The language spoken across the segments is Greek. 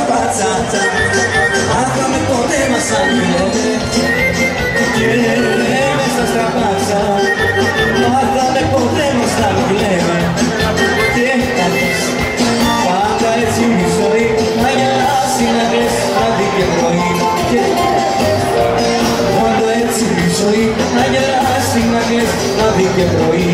στραπάτσα, μάθαμε ποτέ μας αν λέμε. Και μες στα στραπάτσα, μάθαμε ποτέ μας αν λέμε. Και θα δεις, πάντα έτσι η ζωή, να γελάσει, να κλαις βράδυ και πρωί. Και πάντα έτσι η ζωή, να γελάσει, να κλαις βράδυ και πρωί.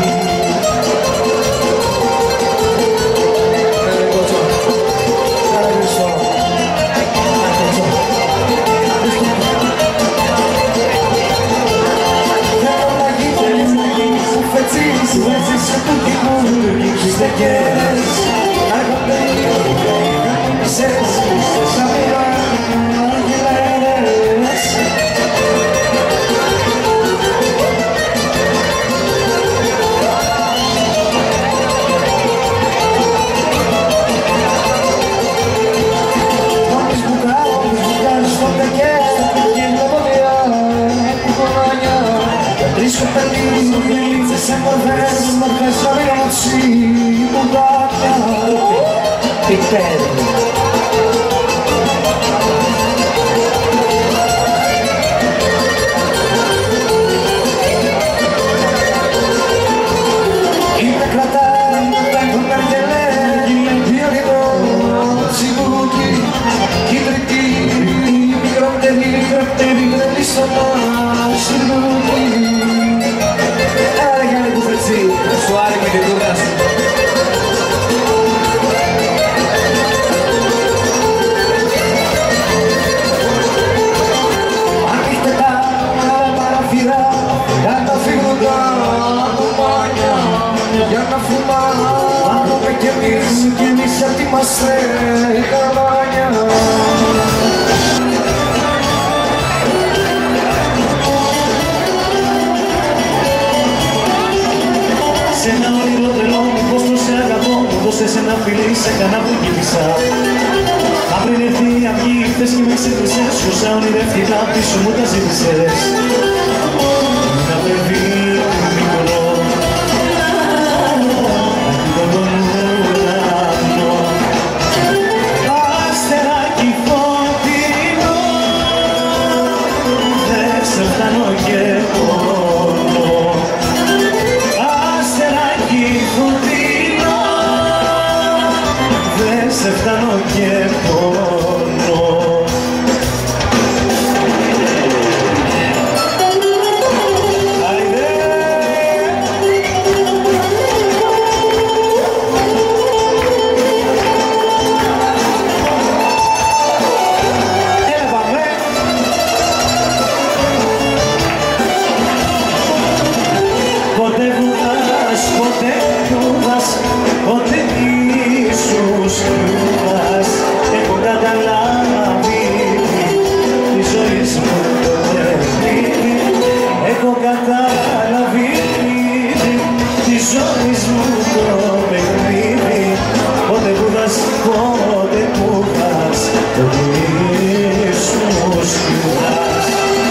Σε ένα όνειρο τρελό μου πως το σε αγαπώ, μου δώσες ένα φιλί, σε κανά που κύλησα. Μα πριν έρθει η αυγή, χθες και με ξύπνησες, όσα ονειρεύτηκα πίσω μου τα ζήτησες. Ένα παιδί μικρό, ακούω τον ουρανό, αστεράκι φωτεινό, δεν σε φτάνω και πονώ. Σε φτάνω και πονώ. Ποτέ βουδάς, ποτέ βουδάς, ποτέ ίσως βουδάς. Έχω καταλάβει τη ζωή μου το παιχνίδι. Έχω καταλάβει τη ζωή μου το παιχνίδι. Ποτέ βουδάς, ποτέ βουδάς, ποτέ ίσως βουδάς.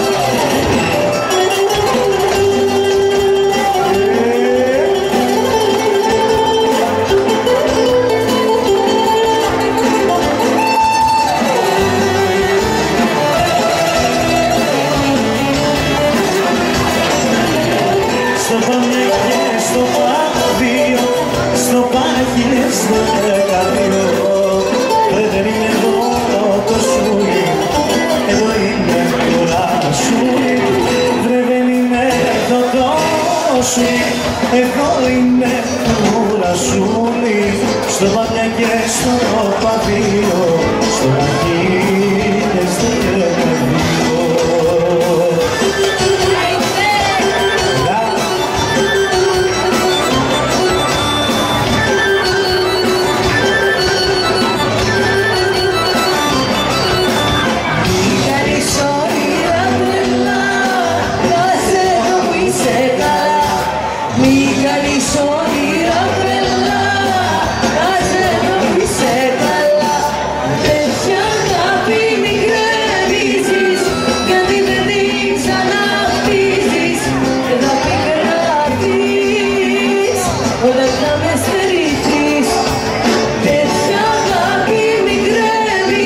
Στο πάνε και στο παδίο, στο πάχι και στο δεκαδίο. Δεν είναι εδώ το σούλι, εδώ είναι το λασούλι. Δεν είναι εδώ το σούλι, εδώ είναι το λασούλι. Στο πάνε και στο παδίο, στο πάχι και στο δεκαδίο. Όταν θα με στερήσεις, τέτοια αγάπη μικρεύεις.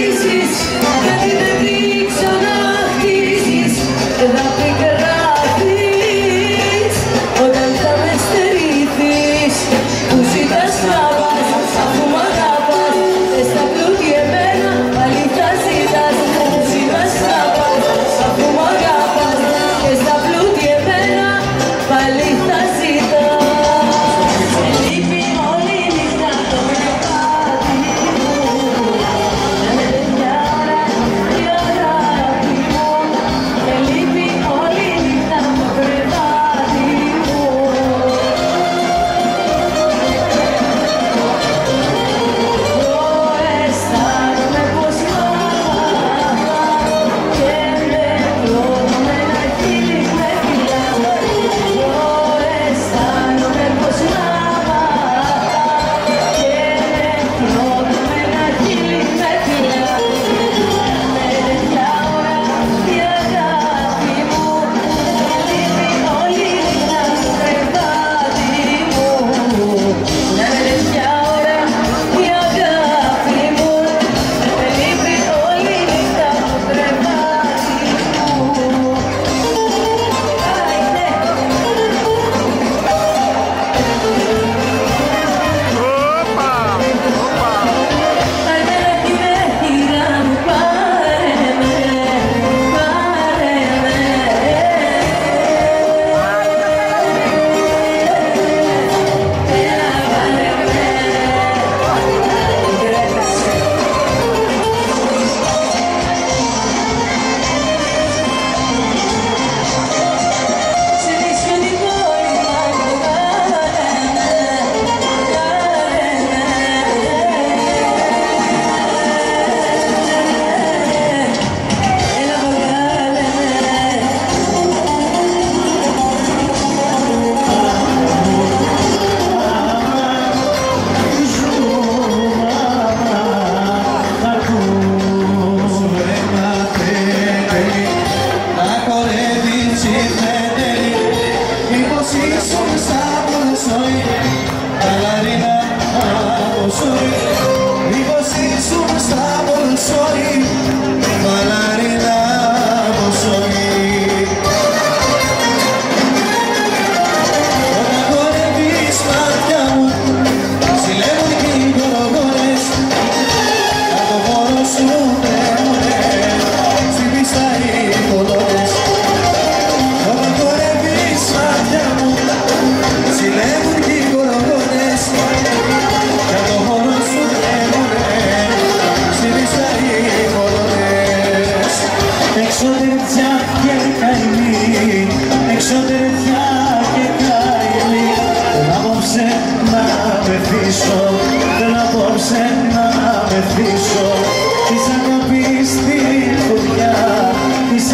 να μεθύσω, θέλω απόψε να μεθύσω της αγάπης στη φωτιά, της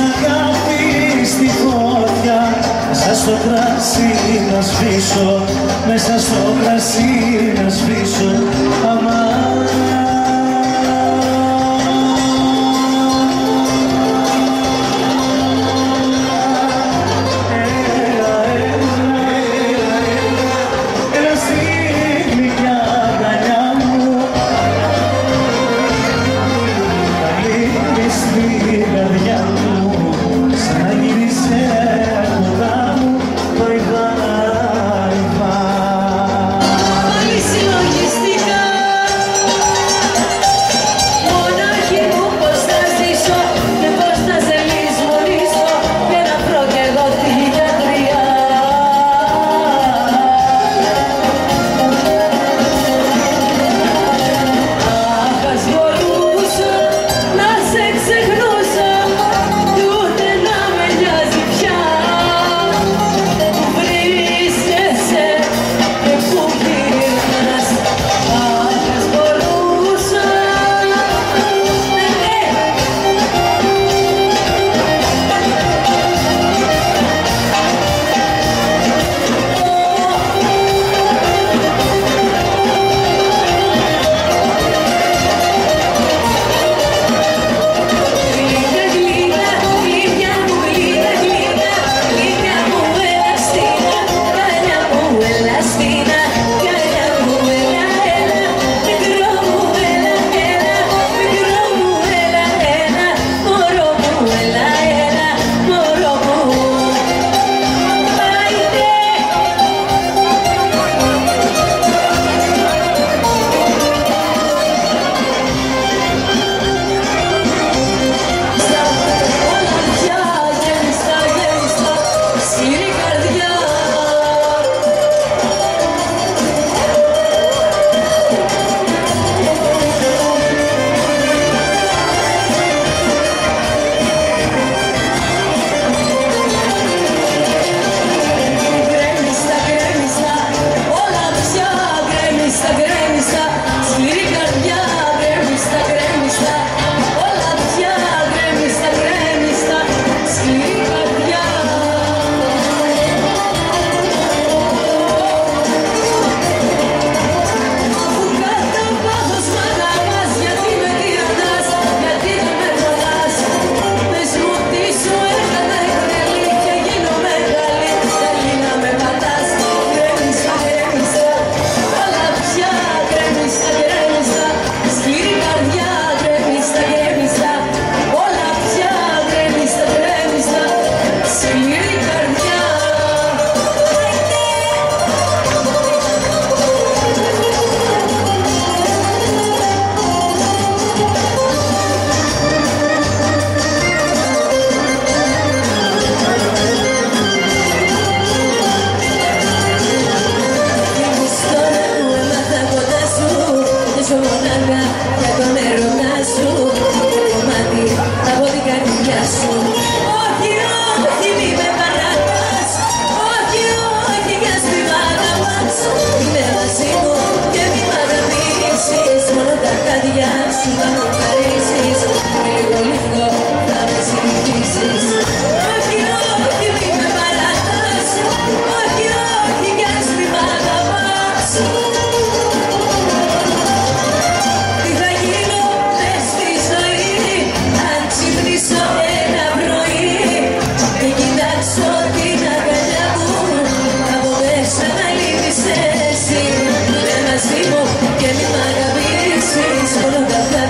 αγάπης στη φωτιά. Μέσα στο κρασί να σβήσω, μέσα στο κρασί να σβήσω, αμάν.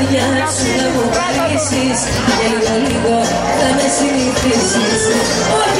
Και λίγο λίγο θα με συνηθίσεις.